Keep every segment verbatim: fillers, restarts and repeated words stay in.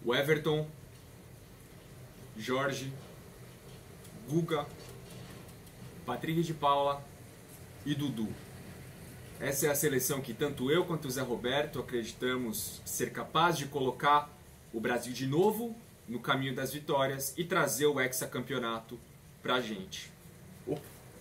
o Everton, Jorge, Guga, Patrick de Paula e Dudu. Essa é a seleção que tanto eu quanto o Zé Roberto acreditamos ser capaz de colocar o Brasil de novo no caminho das vitórias e trazer o hexacampeonato pra gente. Oh.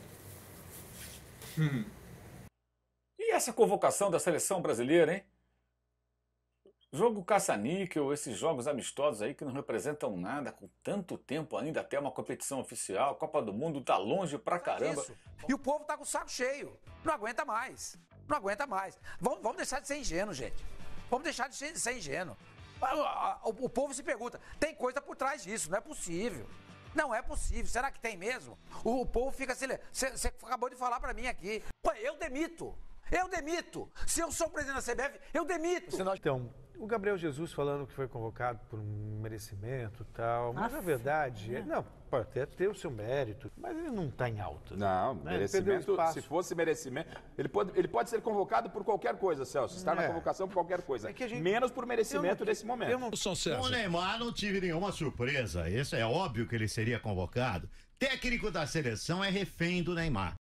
Hum. E essa convocação da seleção brasileira, hein? Jogo caça-níquel, esses jogos amistosos aí que não representam nada, com tanto tempo ainda até uma competição oficial, a Copa do Mundo tá longe pra caramba. Isso. E o povo tá com o saco cheio, não aguenta mais, não aguenta mais. Vamos, vamos deixar de ser ingênuo, gente. Vamos deixar de ser, ser ingênuo. O, o povo se pergunta, tem coisa por trás disso, não é possível. Não é possível, será que tem mesmo? O, o povo fica assim, você acabou de falar pra mim aqui. Pô, eu demito, eu demito. Se eu sou o presidente da C B F, eu demito. Então, o Gabriel Jesus falando que foi convocado por um merecimento e tal, mas Ah, na verdade, é. ele, não, pode até ter o seu mérito, mas ele não está em alta. Não, né? merecimento, se fosse merecimento, ele pode, ele pode ser convocado por qualquer coisa, Celso, estar é. na convocação por qualquer coisa, é que a gente, menos por merecimento não, nesse momento. Eu não sou César. O Neymar não tive nenhuma surpresa, isso é óbvio que ele seria convocado. Técnico da seleção é refém do Neymar.